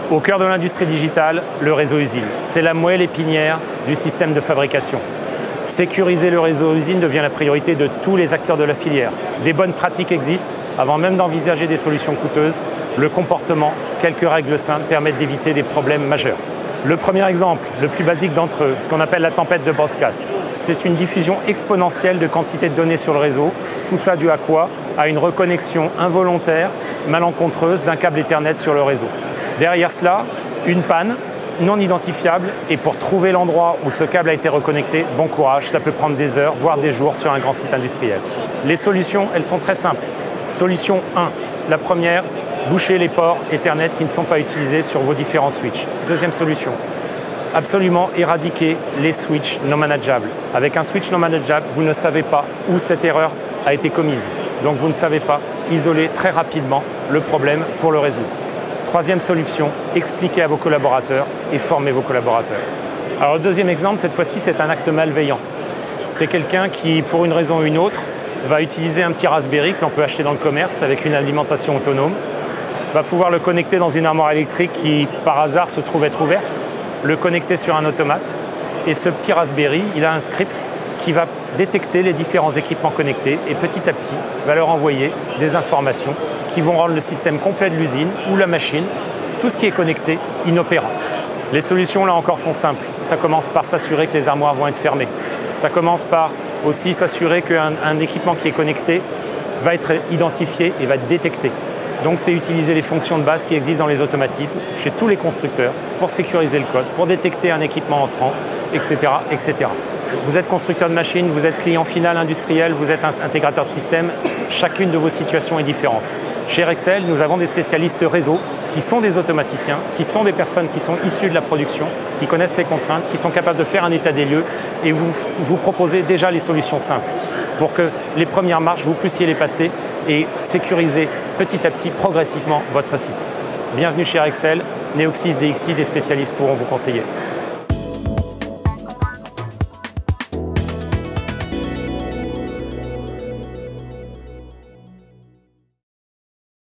Au cœur de l'industrie digitale, le réseau usine. C'est la moelle épinière du système de fabrication. Sécuriser le réseau usine devient la priorité de tous les acteurs de la filière. Des bonnes pratiques existent. Avant même d'envisager des solutions coûteuses, le comportement, quelques règles simples permettent d'éviter des problèmes majeurs. Le premier exemple, le plus basique d'entre eux, ce qu'on appelle la tempête de broadcast. C'est une diffusion exponentielle de quantité de données sur le réseau. Tout ça dû à quoi? À une reconnexion involontaire, malencontreuse d'un câble Ethernet sur le réseau. Derrière cela, une panne non identifiable, et pour trouver l'endroit où ce câble a été reconnecté, bon courage, ça peut prendre des heures, voire des jours sur un grand site industriel. Les solutions, elles sont très simples. Solution 1, la première, boucher les ports Ethernet qui ne sont pas utilisés sur vos différents switches. Deuxième solution, absolument éradiquer les switches non manageables. Avec un switch non manageable, vous ne savez pas où cette erreur a été commise. Donc vous ne savez pas isoler très rapidement le problème pour le résoudre. Troisième solution, expliquer à vos collaborateurs et former vos collaborateurs. Alors le deuxième exemple, cette fois-ci, c'est un acte malveillant. C'est quelqu'un qui, pour une raison ou une autre, va utiliser un petit Raspberry que l'on peut acheter dans le commerce avec une alimentation autonome, va pouvoir le connecter dans une armoire électrique qui, par hasard, se trouve être ouverte, le connecter sur un automate, et ce petit Raspberry, il a un script qui va détecter les différents équipements connectés et petit à petit va leur envoyer des informations qui vont rendre le système complet de l'usine ou la machine, tout ce qui est connecté, inopérant. Les solutions, là encore, sont simples. Ça commence par s'assurer que les armoires vont être fermées. Ça commence par aussi s'assurer qu'un équipement qui est connecté va être identifié et va être détecté. Donc c'est utiliser les fonctions de base qui existent dans les automatismes chez tous les constructeurs pour sécuriser le code, pour détecter un équipement entrant, etc., etc. Vous êtes constructeur de machines, vous êtes client final industriel, vous êtes intégrateur de système, chacune de vos situations est différente. Chez Rexel, nous avons des spécialistes réseau qui sont des automaticiens, qui sont des personnes qui sont issues de la production, qui connaissent ces contraintes, qui sont capables de faire un état des lieux et vous proposez déjà les solutions simples pour que les premières marches, vous puissiez les passer et sécuriser petit à petit, progressivement, votre site. Bienvenue chez Rexel, Neoxys, DXI, des spécialistes pourront vous conseiller.